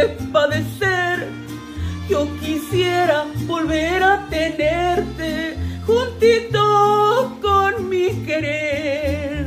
de padecer. Yo quisiera volver a tenerte juntito con mi querer.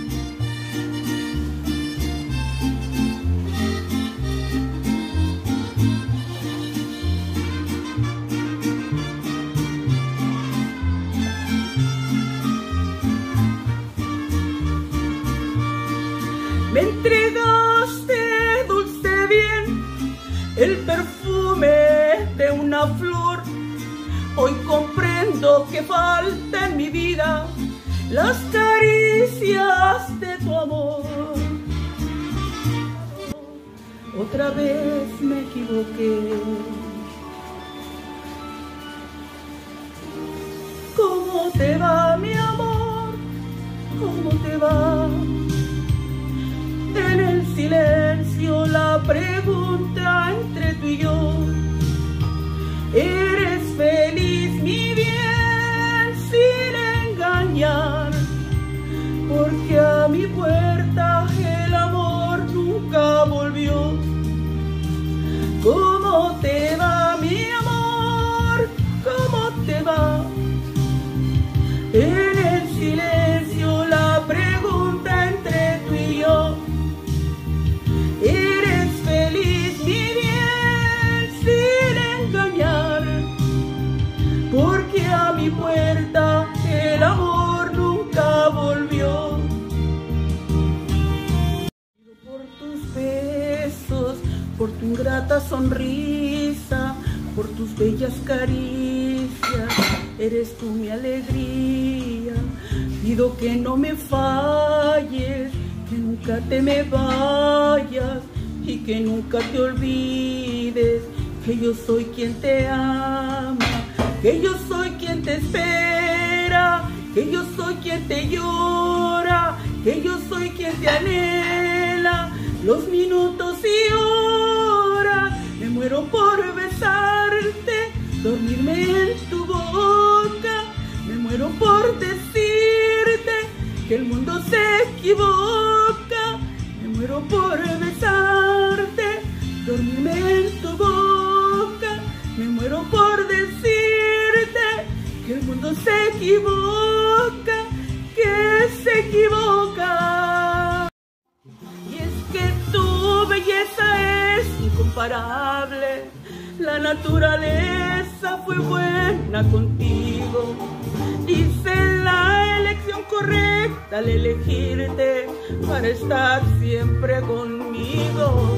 Me entregaste dulce bien el perfume de una flor. Hoy comprendo que falta en mi vida las caricias de tu amor. Otra vez me equivoqué. ¿Cómo te va, mi amor? ¿Cómo te va? En el silencio la pregunta entre tú y yo. ¿Eres feliz, mi bien, sin engañar? Porque a mi puerta el amor nunca volvió. ¿Cómo te va, mi amor? ¿Cómo te va? En el silencio la pregunta entre tú y yo. ¿Eres feliz, mi bien, sin engañar? Porque a mi puerta el amor nunca volvió. Por tus besos, por tu ingrata sonrisa, por tus bellas caricias, eres tú mi alegría. Pido que no me falles, que nunca te me vayas y que nunca te olvides que yo soy quien te ama, que yo soy quien te espera, que yo soy quien te llora, que yo soy quien te anhela los minutos y horas. Me muero por besarte, dormirme en tu boca. Me muero por decirte que el mundo se equivoca. Me muero por besarte, dormirme en tu boca. Me muero por decirte que el mundo se equivoca, que se equivoca. Y es que tu belleza es incomparable. La naturaleza fue buena contigo. Hice la elección correcta al elegirte para estar siempre conmigo.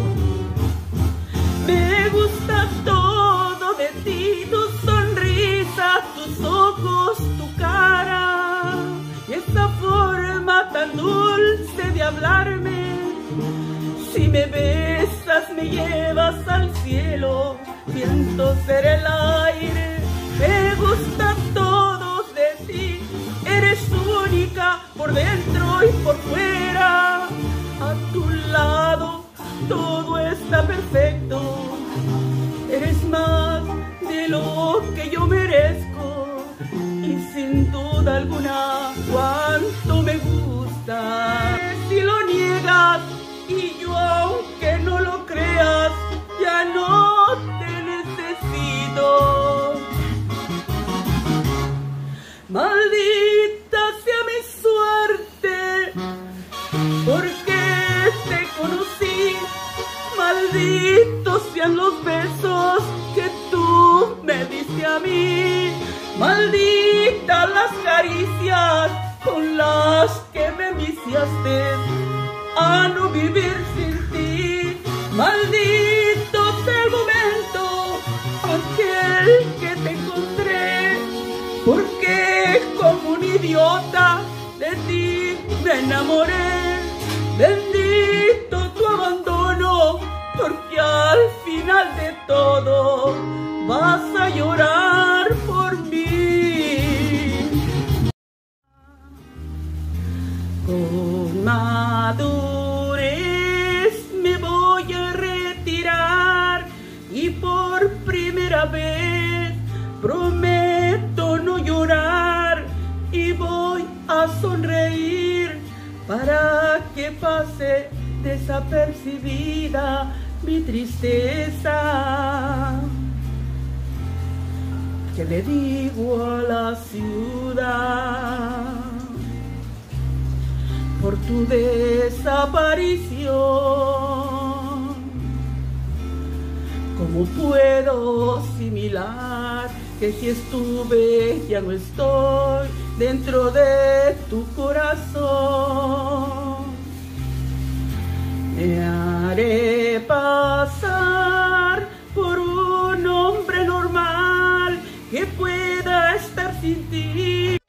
Me gusta todo de ti, tu sonrisa, tus ojos, tu cara y esa forma tan dulce de hablarme. Si me besas me llevas al cielo, siento ser el aire. Me gusta todo de ti, eres única por dentro y por fuera. A tu lado todo está perfecto, eres más de lo que yo merezco y sin duda alguna cuánto me gusta. Si lo niegas y yo aunque no lo creas, ya no te necesito. Maldita sea mi suerte, porque te conocí. Malditos sean los besos que tú me diste a mí. Malditas las caricias con las que me viciaste a no vivir sin ti. Maldito sea el momento aquel que te encontré, porque como un idiota de ti me enamoré. Bendito tu abandono, porque al final de todo vas a llorar por mí. Con madurez me voy a retirar y por primera vez prometo no llorar y voy a sonreír para que pase desapercibida mi tristeza. ¿Qué le digo a la ciudad por tu desaparición? ¿Cómo puedo asimilar que si estuve ya no estoy dentro de tu corazón? Me haré pasar por un hombre normal que pueda estar sin ti.